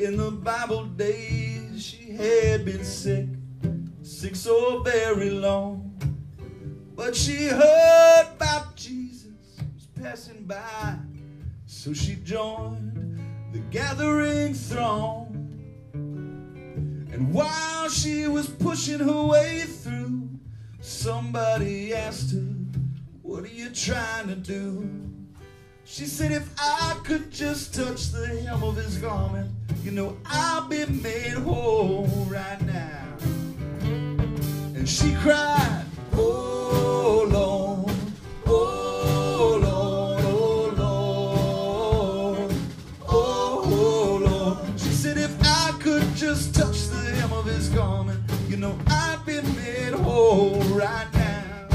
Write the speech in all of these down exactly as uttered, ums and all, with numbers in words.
In the Bible days she had been sick, sick so very long. But she heard about Jesus was passing by, so she joined the gathering throng. And while she was pushing her way through, somebody asked her, "What are you trying to do?" She said, "If I could just touch the hem of his garment, you know I'll be made whole right now." And she cried, "Oh Lord, oh Lord, oh Lord, oh Lord." She said, "If I could just touch the hem of his garment, you know I'd be made whole right now."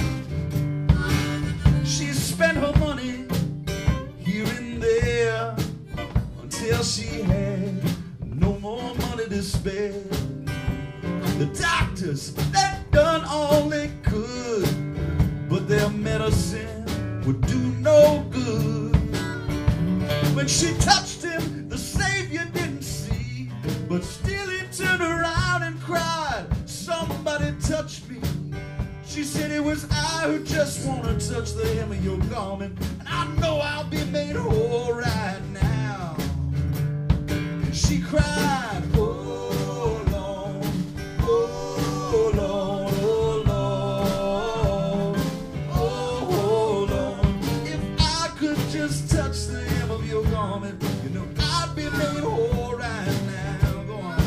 She spent her money here and there until she had no more money to spare. The doctors, they done all they could, but their medicine would do no good. When she touched him, the Savior didn't see, but still he turned around and cried, "Somebody touch me." She said, "It was I who just want to touch the hem of your garment, and I know I'll be made whole right now." And she cried, "Oh Lord, oh Lord, oh Lord, oh Lord, if I could just touch the hem of your garment, you know I'd be made whole right now." Go on.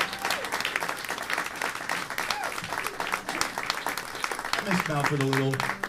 Now for the little